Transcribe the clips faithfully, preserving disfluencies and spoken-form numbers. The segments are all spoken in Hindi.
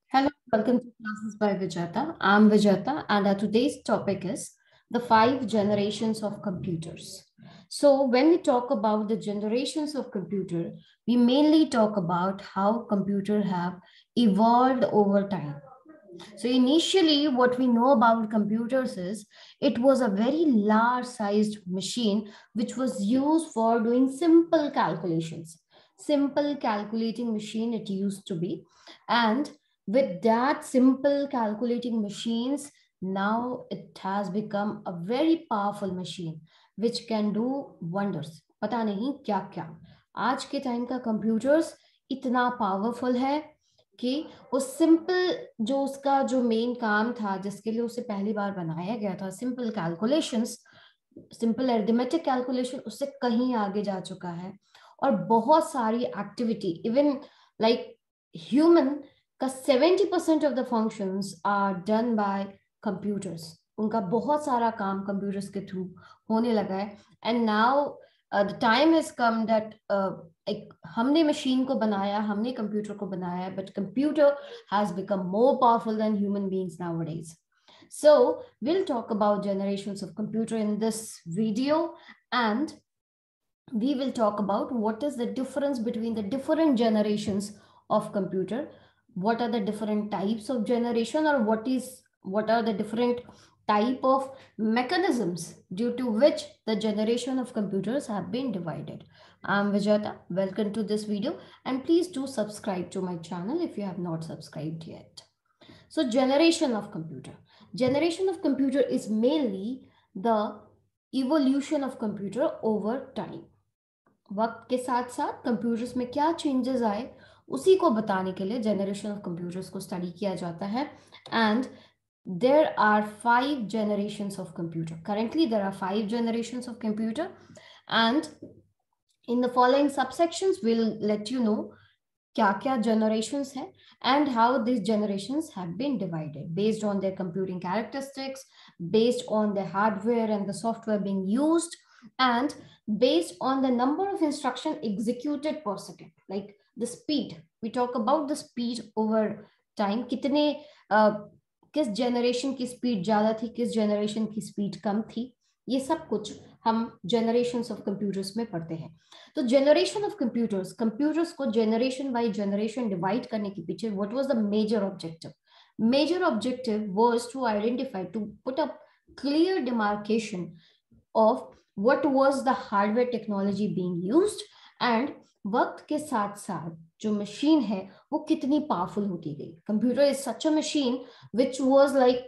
Hello, welcome to Classes by Vijata. I'm Vijata, and our today's topic is the five generations of computers. So, when we talk about the generations of computer, we mainly talk about how computers have evolved over time. So, initially, what we know about computers is it was a very large sized machine which was used for doing simple calculations. Simple calculating machine it used to be. And with that simple calculating machines, now it has become a very powerful machine which can do wonders. पता नहीं क्या क्या आज के टाइम का कंप्यूटर्स इतना पावरफुल है कि वो सिंपल जो उसका जो मेन काम था जिसके लिए उसे पहली बार बनाया गया था simple calculations simple arithmetic calculation उससे कहीं आगे जा चुका है और बहुत सारी एक्टिविटी इवन लाइक ह्यूमन का seventy percent of the functions are done by computers उनका बहुत सारा काम कंप्यूटर्स के थ्रू होने लगा है and now the time has come that एक हमने मशीन को बनाया हमने कंप्यूटर को बनाया but computer has become more powerful than human beings nowadays. So we'll talk about generations of computer in this video, and we will talk about what is the difference between the different generations of computer, what are the different types of generation, or what is what are the different type of mechanisms due to which the generation of computers have been divided. I'm Vijata. Welcome to this video, and please do subscribe to my channel if you have not subscribed yet. So generation of computer. Generation of computer is mainly the evolution of computer over time. वक्त के साथ साथ कंप्यूटर्स में क्या चेंजेस आए उसी को बताने के लिए जनरेशन ऑफ कंप्यूटर्स को स्टडी किया जाता है and there are five generations of computer. Currently there are five generations of computer, and in the following subsections we'll let you know क्या क्या generations हैं and how these generations have been divided based on their computing characteristics, based on the hardware and the software being used, and based on the number of instruction executed per second, like the speed. We talk about the speed over time. कितने uh, किस generation की speed ज़्यादा थी, किस generation की speed कम थी, ये सब कुछ हम generations of computers में पढ़ते हैं. तो generation of computers, computers को generation by generation divide करने के पीछे what was the major objective? Major objective was to identify, to put up clear demarcation of what was the hardware technology being used and वक्त के साथ साथ जो मशीन है वो कितनी पावरफुल होती गई. Computer is such a machine which was like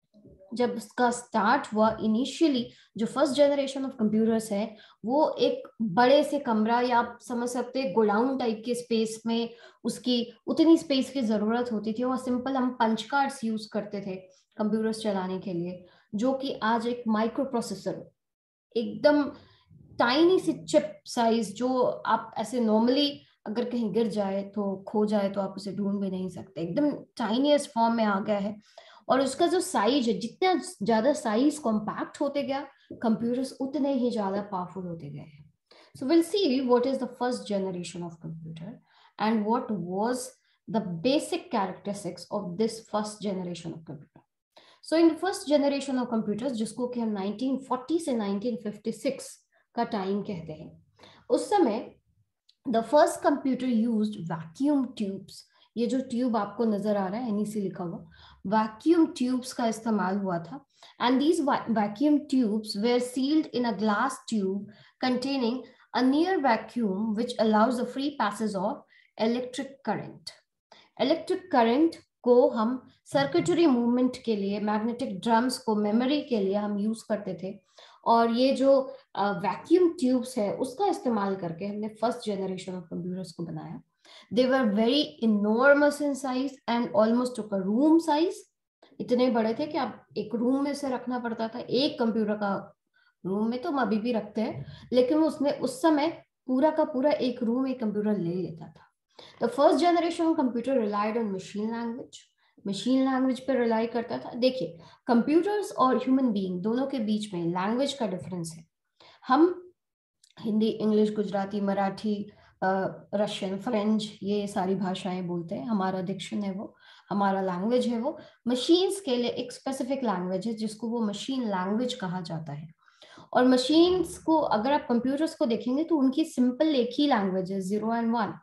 जब इसका स्टार्ट हुआ इनिशियली जो फर्स्ट जनरेशन ऑफ कंप्यूटर्स है वो एक बड़े से कमरा या आप समझ सकते हैं गोडाउन टाइप के स्पेस में उसकी उतनी स्पेस की जरूरत होती थी और सिंपल हम पंच कार्ड्स यूज करते थे कंप्यूटर्स चलाने के लिए, जो कि आज एक माइक्रो प्रोसेसर एकदम टाइनी सी चिप साइज जो आप ऐसे नॉर्मली अगर कहीं गिर जाए तो खो जाए तो आप उसे ढूंढ भी नहीं सकते, एकदम टाइनीएस्ट फॉर्म में आ गया है. और उसका जो साइज है जितना ज्यादा साइज कॉम्पैक्ट होते गया कंप्यूटर्स उतने ही ज्यादा पावरफुल होते गए हैं. So will see what is the first generation of computer and what was the basic characteristics of this first generation of computer. So in first generation of computers जिसको कि हम नाइनटीन फोर्टी से नाइनटीन फिफ्टी सिक्स का टाइम कहते हैं, उस समय the first computer used vacuum tubes. ये जो ट्यूब आपको नजर आ रहा है एनई से लिखा हुआ वैक्यूम ट्यूब्स का इस्तेमाल हुआ था and these vacuum tubes were sealed in a glass tube containing a near vacuum which allows the free passage of electric current. Electric current को हम सर्किटरी मूवमेंट के लिए, मैग्नेटिक ड्रम्स को मेमोरी के लिए हम यूज करते थे और ये जो वैक्यूम uh, ट्यूब्स है उसका इस्तेमाल करके हमने फर्स्ट जनरेशन ऑफ कंप्यूटर्स को बनाया. They were very enormous in size and almost took a room size. इतने बड़े थे कि आप एक रूम में से रखना पड़ता था. एक कंप्यूटर का रूम में तो हम अभी भी रखते हैं, लेकिन उसने उस समय पूरा का पूरा एक रूम एक कंप्यूटर ले लेता था. The first generation computer relied on machine language. Machine language पे रिलाई करता था. देखिए कंप्यूटर्स और ह्यूमन बीइंग दोनों के बीच में लैंग्वेज का डिफरेंस है. हम Hindi, English, Gujarati, Marathi, Russian, French, ये सारी भाषाएं बोलते हैं। हमारा डिक्शन है वो, हमारा लैंग्वेज है वो। मशीन्स के लिए एक स्पेसिफिक लैंग्वेज है जिसको वो मशीन लैंग्वेज कहा जाता है। और मशीन्स को अगर आप कंप्यूटर्स को देखेंगे तो उनकी सिंपल एक ही लैंग्वेज है, जीरो एंड वन।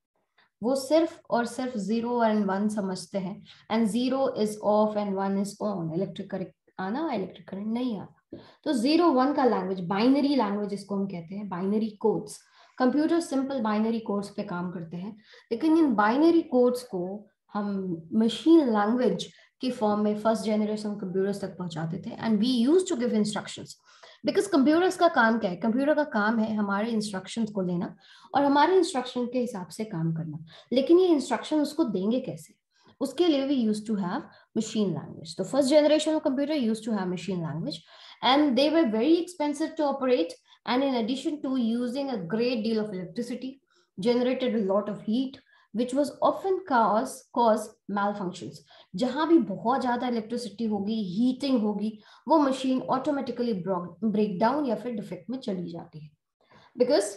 वो सिर्फ और सिर्फ जीरो एंड वन समझते हैं, and zero is off and one is on. Electric current आना, इलेक्ट्रिक करंट नहीं आना। तो जीरो वन का लैंग्वेज, बाइनरी लैंग्वेज इसको हम कहते हैं, binary codes. Computer simple binary codes पे काम करते हैं, लेकिन इन बाइनरी कोड्स को हम मशीन लैंग्वेज की फॉर्म में फर्स्ट जनरेशन कंप्यूटर्स तक पहुंचाते थे, and we used to give instructions. Because computers का काम क्या है? कंप्यूटर का काम है हमारे इंस्ट्रक्शंस को लेना और हमारे इंस्ट्रक्शन के हिसाब से काम करना। लेकिन ये इंस्ट्रक्शन उसको देंगे कैसे? उसके लिए we used to have machine language. The first generation of computer used to have machine language, and they were very expensive to operate, and in addition to using a great deal of electricity, generated a lot of heat, which was often cause cause malfunctions. जहां भी बहुत ज्यादा इलेक्ट्रिसिटी होगी, हीटिंग होगी, वो मशीन ऑटोमेटिकली ब्रेक डाउन या फिर डिफेक्ट में चली जाती है। बिकॉज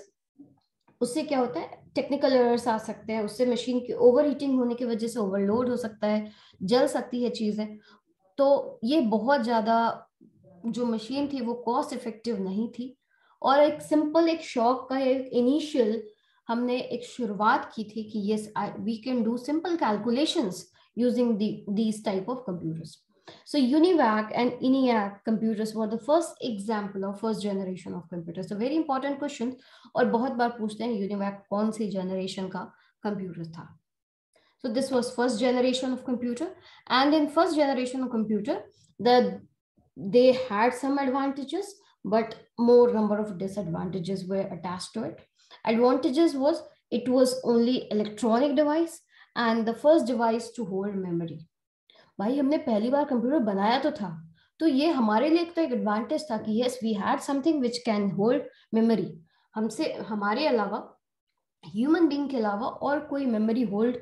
उससे क्या होता है, टेक्निकल एरर्स आ सकते हैं, उससे मशीन की ओवर हीटिंग होने की वजह से ओवरलोड हो सकता है, जल सकती है चीजें। तो ये बहुत ज्यादा जो मशीन थी वो कॉस्ट इफेक्टिव नहीं थी, और एक सिंपल एक शॉक का एक इनिशियल हमने एक शुरुआत की थी कि yes we can do simple calculations using these type of computers. So UNIVAC and ENIAC computers were the first example of first generation of computers. So very important question, और बहुत बार पूछते हैं UNIVAC कौन सी generation का computer था. So this was first generation of computer, and in first generation of computer, the they had some advantages, but more number of disadvantages were attached to it. Advantages was it was only electronic device and the first device to hold memory. भाई हमने पहली बार कंप्यूटर बनाया तो था, तो ये हमारे लिए तो एक एडवांटेज था कि yes we had something which can hold memory. हमसे हमारे अलावा, ह्यूमन बीइंग के अलावा और कोई मेमोरी होल्ड,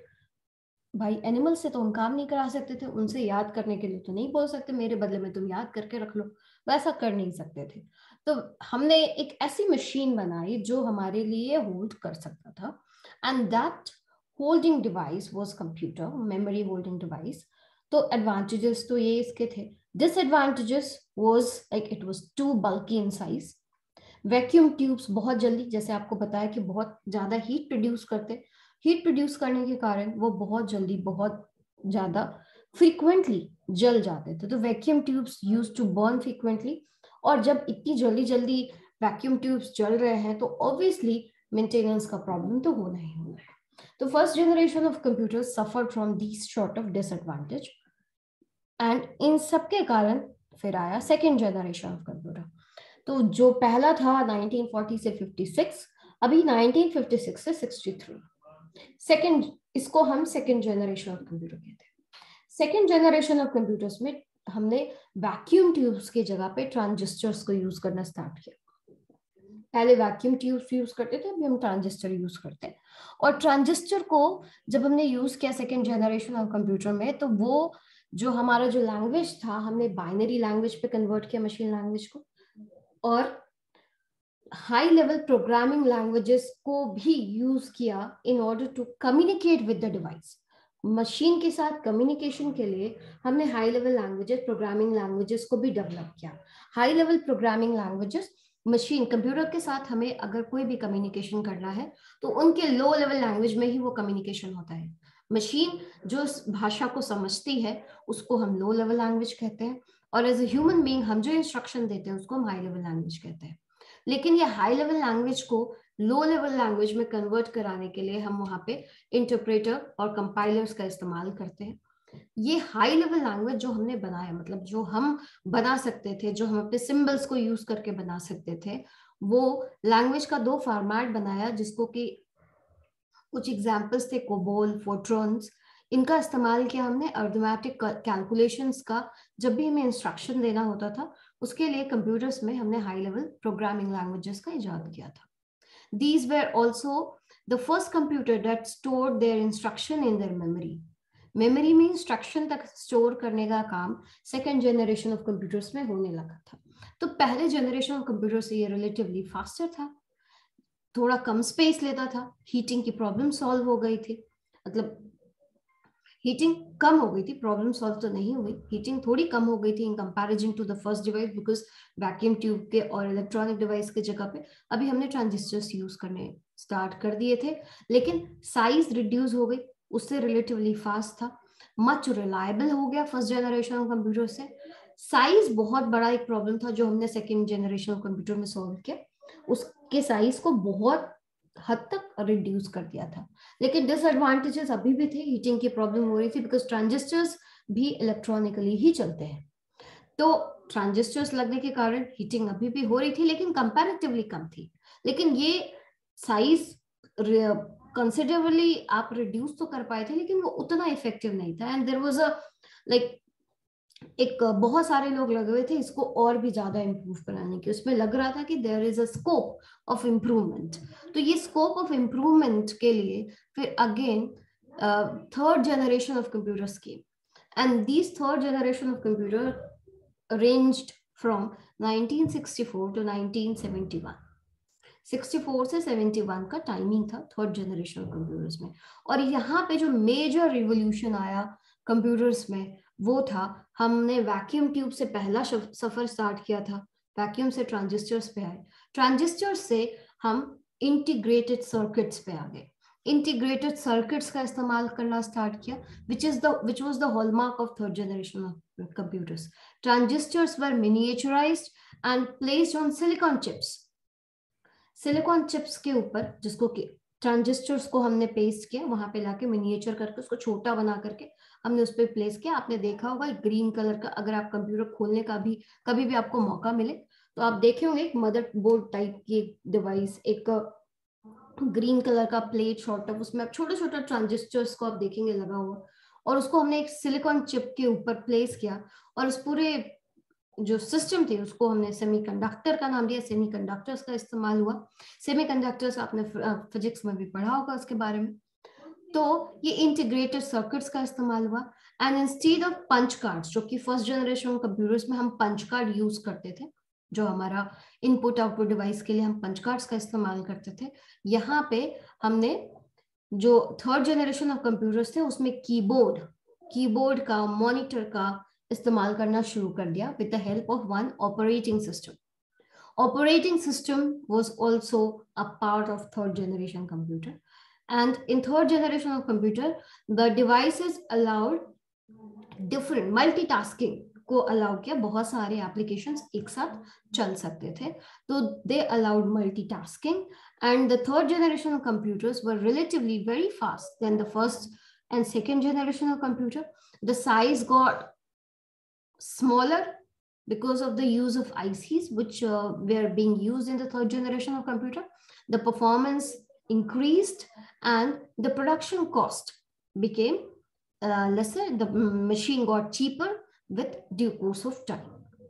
भाई एनिमल से तो हम काम नहीं करा सकते थे, उनसे याद करने के लिए तो नहीं बोल सकते मेरे बदले में तुम याद करके रख लो, वैसा कर नहीं सकते थे. तो हमने एक ऐसी मशीन बनाई जो हमारे लिए होल्ड कर सकता था, and that holding device was computer, memory holding device. तो एडवांटेजेस तो ये इसके थे. Disadvantages was like it was too bulky in size. Vacuum tubes बहुत जल्दी, जैसे आपको बताया कि बहुत ज्यादा हीट प्रोड्यूस करते, हीट प्रोड्यूस करने के कारण वो बहुत जल्दी, बहुत ज्यादा फ्रीक्वेंटली जल जाते थे. तो vacuum tubes used to burn frequently, और जब इतनी जल्दी जल्दी वैक्यूम ट्यूब्स जल रहे हैं तो ऑब्वियसली मेंटेनेंस का प्रॉब्लम तो होना ही होना है. तो first generation of computers suffered from this sort of disadvantage, and इन सबके कारण फिर आया सेकेंड जनरेशन ऑफ कंप्यूटर. तो जो पहला था नाइनटीन फोर्टी से फिफ्टी सिक्स, अभी नाइनटीन फिफ्टी सिक्स से सिक्सटी थ्री. सेकेंड, इसको हम सेकेंड जनरेशन ऑफ कंप्यूटर कहते हैं. सेकेंड जनरेशन ऑफ कंप्यूटर्स में हमने वैक्यूम ट्यूब्स की जगह पे ट्रांजिस्टर्स को यूज करना स्टार्ट किया. पहले वैक्यूम ट्यूब्स यूज करते थे, अभी हम ट्रांजिस्टर यूज करते हैं. और ट्रांजिस्टर को जब हमने यूज किया सेकेंड जनरेशन ऑफ कंप्यूटर में, तो वो जो हमारा जो लैंग्वेज था, हमने बाइनरी लैंग्वेज पे कन्वर्ट किया मशीन लैंग्वेज को, और हाई लेवल प्रोग्रामिंग लैंग्वेजेस को भी यूज किया in order to communicate with the device. Machine के साथ कम्युनिकेशन के लिए हमने high level languages, programming languages को भी डेवलप किया. High level programming languages machine, computer के साथ हमें अगर कोई भी कम्युनिकेशन करना है तो उनके लो लेवल लैंग्वेज में ही वो कम्युनिकेशन होता है. मशीन जो भाषा को समझती है उसको हम लो लेवल लैंग्वेज कहते हैं, और एज ए ह्यूमन बीइंग हम जो इंस्ट्रक्शन देते हैं उसको हम हाई लेवल लैंग्वेज कहते हैं. लेकिन ये हाई लेवल लैंग्वेज को लो लेवल लैंग्वेज में कन्वर्ट कराने के लिए हम वहां पे इंटरप्रेटर और कंपाइलर्स का इस्तेमाल करते हैं. ये हाई लेवल लैंग्वेज जो हमने बनाया, मतलब जो हम बना सकते थे, जो हम अपने सिंबल्स को यूज करके बना सकते थे, वो लैंग्वेज का दो फॉर्मेट बनाया, जिसको कि कुछ एग्जाम्पल्स थे, कोबोल, फोर्ट्रॉन्स. इनका इस्तेमाल किया हमने अरिथमेटिक कैलकुलेशंस का. जब भी हमें इंस्ट्रक्शन देना होता था उसके लिए कंप्यूटर्स में हमने हाई लेवल प्रोग्रामिंग लैंग्वेजेस का इजाद किया था. These were also the first computer that stored their instruction in their memory. मेमोरी में इंस्ट्रक्शन तक स्टोर करने का काम सेकेंड जनरेशन ऑफ कंप्यूटर्स में होने लगा था. तो पहले जनरेशन ऑफ कंप्यूटर से ये रिलेटिवली फास्टर था. थोड़ा कम स्पेस लेता था, हीटिंग की प्रॉब्लम सॉल्व हो गई थी, मतलब हीटिंग कम हो गई थी, प्रॉब्लम सॉल्व तो नहीं हुई, हीटिंग थोड़ी कम हो गई थी in comparison to the first device, because vacuum tube के और इलेक्ट्रॉनिक डिवाइस के जगह पे अभी हमने ट्रांजिस्टर्स यूज करने स्टार्ट कर दिए थे, लेकिन साइज रिड्यूस हो गई, उससे रिलेटिवली फास्ट था, मच रिलायबल हो गया फर्स्ट जनरेशन ऑफ कंप्यूटर से। साइज बहुत बड़ा एक प्रॉब्लम था जो हमने सेकेंड जनरेशन ऑफ कंप्यूटर में सॉल्व किया, उसके साइज को बहुत हद तक रिड्यूस कर दिया था। लेकिन डिसएडवांटेजेस अभी भी थे, हीटिंग की प्रॉब्लम हो रही थी, बिकॉज ट्रांजिस्टर्स भी इलेक्ट्रॉनिकली ही चलते हैं, तो ट्रांजिस्टर्स लगने के कारण हीटिंग अभी भी हो रही थी, लेकिन कंपैरेटिवली कम थी। लेकिन ये साइज कंसिडरेबली आप रिड्यूस तो कर पाए थे, लेकिन वो उतना इफेक्टिव नहीं था, and there was a like एक बहुत सारे लोग लगे हुए थे इसको और भी ज्यादा इंप्रूव कराने की, उसमें लग रहा था कि there is a scope of improvement. तो ये स्कोप ऑफ इम्प्रूवमेंट के लिए फिर again third generation of computers की, and this third generation of computer ranged from nineteen sixty four to nineteen seventy one. Sixty four से सेवेंटी वन का टाइमिंग था थर्ड जनरेशन कंप्यूटर्स में। और यहाँ पे जो मेजर रिवोल्यूशन आया कंप्यूटर्स में वो था, हमने वैक्यूम ट्यूब से पहला सफर स्टार्ट किया था, वैक्यूम से ट्रांजिस्टर्स पे आए, ट्रांजिस्टर्स से हम इंटीग्रेटेड सर्किट्स पे आ गए, इंटीग्रेटेड सर्किट्स का इस्तेमाल करना स्टार्ट किया, which is the which was the hallmark of third generation of computers. Transistors were miniaturized and placed on silicon chips. Silicon chips के ऊपर, जिसको कि ट्रांजिस्टर्स को हमने पेस्ट किया, वहां पे लाके मिनिएचर करके उसको छोटा बना करके हमने उस पर प्लेस किया। आपने देखा होगा ग्रीन कलर का, अगर आप कंप्यूटर खोलने का भी कभी भी आपको मौका मिले तो आप देखे होंगे एक मदर बोर्ड टाइप की डिवाइस, एक ग्रीन कलर का प्लेट शॉर्ट ऑफ, उसमें आप छोटे छोटे ट्रांजिस्टर्स को आप देखेंगे लगा हुआ, और उसको हमने एक सिलिकॉन चिप के ऊपर प्लेस किया, और उस पूरे जो सिस्टम थी उसको हमने सेमीकंडक्टर का नाम दिया, सेमीकंडक्टर्स का इस्तेमाल हुआ। सेमीकंडक्टर्स आपने फिजिक्स में भी पढ़ा होगा उसके बारे में। तो ये इंटीग्रेटेड सर्किट्स का इस्तेमाल हुआ, and instead of punch cards, जो कि फर्स्ट जनरेशन कंप्यूटर्स में हम पंच कार्ड यूज करते थे, जो हमारा इनपुट आउटपुट डिवाइस के लिए हम पंच कार्ड्स का इस्तेमाल करते थे, यहाँ पे हमने जो थर्ड जनरेशन ऑफ कंप्यूटर्स थे उसमें कीबोर्ड कीबोर्ड का, मॉनिटर का इस्तेमाल करना शुरू कर दिया with the help of one operating system. Operating system was also a part of third generation computer, and in third generation of computer the devices allowed different multitasking को अलाउ किया, बहुत सारे एप्लीकेशंस एक साथ चल सकते थे, तो they allowed multitasking, and the third generation of computers were relatively very fast than the first and second generation of computer. The size got smaller because of the use of I Cs which uh, were being used in the third generation of computer. The performance increased and the production cost became uh, lesser. The machine got cheaper with due course of time.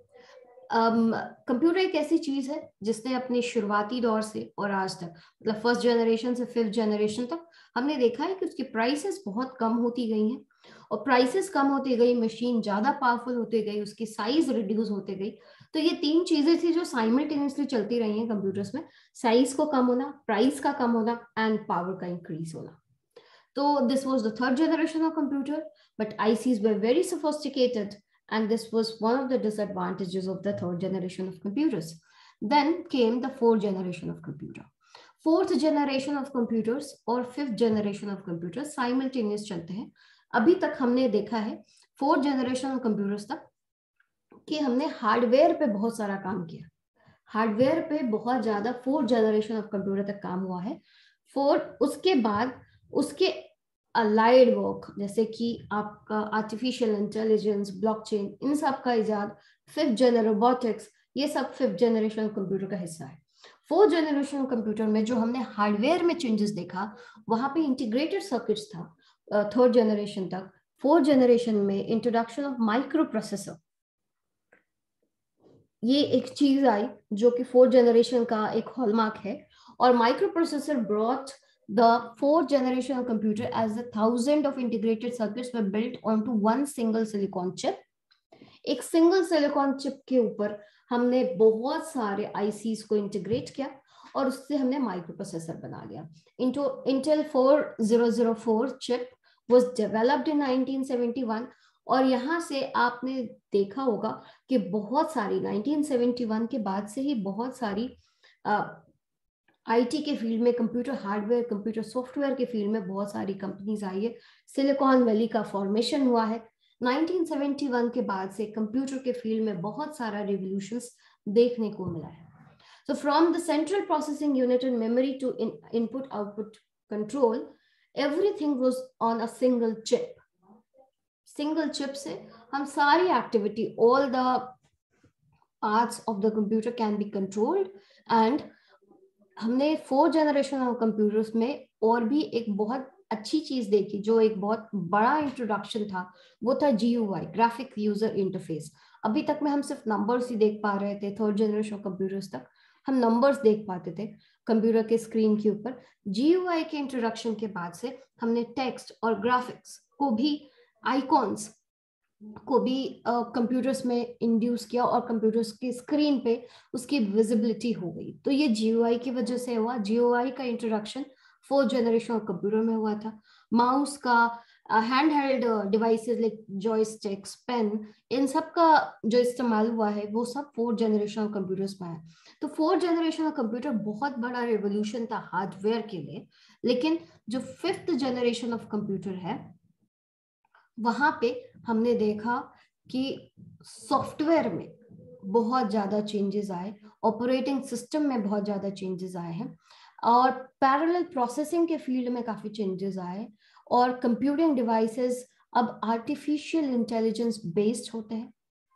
Computer um, एक ऐसी चीज है जिसने अपने शुरुआती दौर से और आज तक, मतलब फर्स्ट जनरेशन से फिफ्थ जनरेशन तक, हमने देखा है कि उसकी प्राइसेस बहुत कम होती गई हैं, और प्राइसेस कम होती गई, मशीन ज्यादा पावरफुल होती गई, उसकी साइज रिड्यूस होती गई. तो ये तीन चीजें थी जो साइमल्टेनियसली चलती रही हैं कंप्यूटर्स में, साइज को कम होना, प्राइस का कम होना, एंड पावर का इंक्रीज होना. तो this was the third generation of computer, but ICs were very sophisticated, and this was one of the disadvantages of the third generation of computers. Then came the fourth generation of computer. Fourth generation of computers और fifth generation of computers simultaneous चलते हैं. अभी तक हमने देखा है फोर्थ जनरेशन ऑफ कंप्यूटर्स तक कि हमने हार्डवेयर पे बहुत सारा काम किया, हार्डवेयर पे बहुत ज्यादा फोर्थ जनरेशन ऑफ कंप्यूटर तक काम हुआ है. फोर्थ उसके बाद उसके अलाइड वर्क, जैसे कि आपका आर्टिफिशियल इंटेलिजेंस, ब्लॉकचेन, इन सब का इजाद, फिफ्थ जनरेशन रोबोटिक्स, ये सब फिफ्थ जनरेशन कंप्यूटर का हिस्सा है. फोर्थ जनरेशन कंप्यूटर में जो हमने हार्डवेयर में चेंजेस देखा, वहां पे इंटीग्रेटेड सर्किट्स था थर्ड जनरेशन तक. फोर्थ जनरेशन में इंट्रोडक्शन ऑफ माइक्रो प्रोसेसर, ये एक चीज आई जो कि फोर्थ जनरेशन का एक हॉलमार्क है. और microprocessor brought the fourth generation of computer as the thousand of integrated circuits were built onto one single silicon chip. एक सिंगल सिलिकॉन चिप के ऊपर हमने बहुत सारे आईसीज को इंटीग्रेट किया, और उससे हमने माइक्रो प्रोसेसर बना लिया। Into Intel four zero zero four chip was developed in nineteen seventy one, और यहाँ से आपने देखा होगा कि बहुत सारी नाइनटीन सेवेंटी वन के बाद से ही बहुत सारी आईटी के फील्ड में, कंप्यूटर हार्डवेयर, कंप्यूटर सॉफ्टवेयर के फील्ड में बहुत सारी कंपनीज आई है। सिलिकॉन वैली का फॉर्मेशन हुआ है। नाइनटीन सेवेंटी वन के बाद से कंप्यूटर के फील्ड में बहुत सारा रिवोल्यूशंस देखने को मिला है। So from the central processing unit and memory to in, input output control, everything was on a single chip. Single chip से हम सारी activity, all the parts of the computer can be controlled, and हमने फोर जनरेशन ऑफ कंप्यूटर्स में और भी एक बहुत अच्छी चीज देखी, जो एक बहुत बड़ा इंट्रोडक्शन था, वो था G U I, graphic user interface. अभी तक में हम सिर्फ नंबर्स ही देख पा रहे थे, थर्ड जनरेशन कंप्यूटर्स तक हम नंबर्स देख पाते थे कंप्यूटर के स्क्रीन के ऊपर। जी यू आई के इंट्रोडक्शन के बाद से हमने टेक्स्ट और ग्राफिक्स को भी, आइकॉन्स को भी कंप्यूटर्स uh, में इंड्यूस किया, और कंप्यूटर्स की स्क्रीन पे उसकी विजिबिलिटी हो गई। तो ये जी यू आई की वजह से हुआ। जी यू आई का introduction fourth generation of computer में हुआ था। माउस का, hand held devices like joysticks, pen, इन सब का जो इस्तेमाल हुआ है वो सब फोर्थ जनरेशन ऑफ कंप्यूटर्स में है। तो फोर्थ जनरेशन ऑफ कंप्यूटर बहुत बड़ा रेवोल्यूशन था हार्डवेयर के लिए। लेकिन जो फिफ्थ जनरेशन ऑफ कंप्यूटर है, वहां पे हमने देखा कि सॉफ्टवेयर में बहुत ज्यादा चेंजेस आए, ऑपरेटिंग सिस्टम में बहुत ज्यादा चेंजेस आए हैं, और पैरेलल प्रोसेसिंग के फील्ड में काफी चेंजेस आए, और कंप्यूटिंग डिवाइसेस अब आर्टिफिशियल इंटेलिजेंस बेस्ड होते हैं।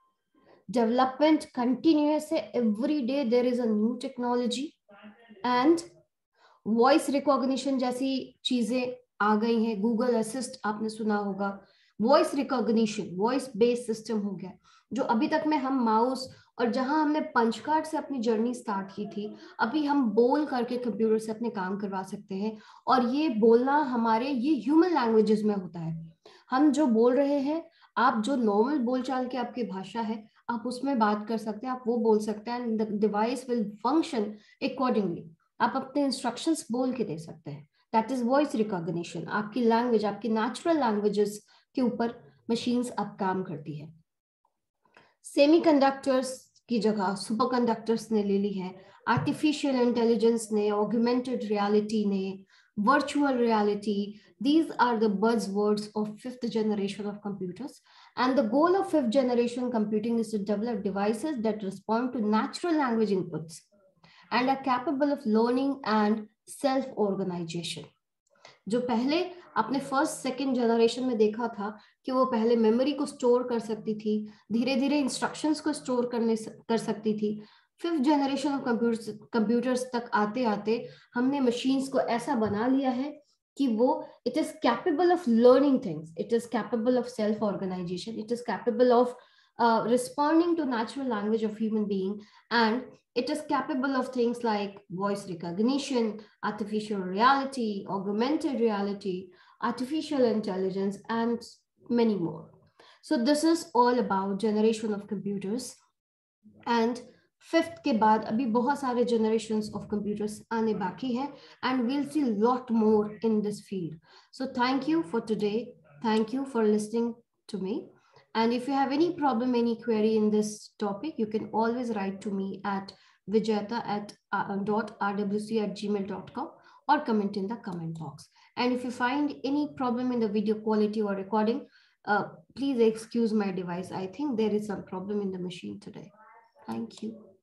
डेवलपमेंट कंटिन्यूअस है, every day there is a new technology, and voice recognition जैसी चीजें आ गई हैं। गूगल असिस्ट आपने सुना होगा, voice recognition, voice based system हो गया, जो अभी तक में हम माउस, और जहां हमने पंच कार्ड से अपनी जर्नी स्टार्ट की थी, अभी हम बोल करके कंप्यूटर से अपने काम करवा सकते हैं। और ये बोलना हमारे, ये ह्यूमन लैंग्वेजेस में होता है। हम जो बोल रहे हैं, आप जो नॉर्मल बोलचाल की आपकी भाषा है, आप उसमें बात कर सकते हैं, आप वो बोल सकते हैं, and the device will function accordingly. आप अपने इंस्ट्रक्शंस बोल के दे सकते हैं। That is voice recognition. आपकी लैंग्वेज, आपकी नेचुरल लैंग्वेजेस के ऊपर मशीन्स अब काम करती है। सेमीकंडक्टर्स की जगह सुपरकंडक्टर्स ने ले ली है। आर्टिफिशियल इंटेलिजेंस ने, ऑगमेंटेड रियलिटी ने, virtual reality, these are the buzzwords of fifth generation of computers. And the goal of fifth generation computing is to develop devices that respond to natural language inputs and are capable of learning and self-organization. जो पहले आपने फर्स्ट सेकेंड जनरेशन में देखा था कि वो पहले मेमोरी को स्टोर कर सकती थी, धीरे धीरे इंस्ट्रक्शंस को स्टोर करने कर सकती थी। Fifth generation of computers computers तक आते आते हमने मशीन्स को ऐसा बना लिया है कि वो, it is capable of learning things, it is capable of self organisation, it is capable of responding to natural language of human being, and it is capable of things like voice recognition, artificial reality, augmented reality, artificial intelligence, and many more. So this is all about generation of computers. And fifth के बाद अभी बहुत सारे generations of computers आने बाकी हैं, and we'll see lot more in this field. So thank you for today. Thank you for listening to me. And if you have any problem, any query in this topic, you can always write to me at vijayata at uh, dot rwc at gmail dot com, or comment in the comment box. And if you find any problem in the video quality or recording, uh, please excuse my device. I think there is some problem in the machine today. Thank you.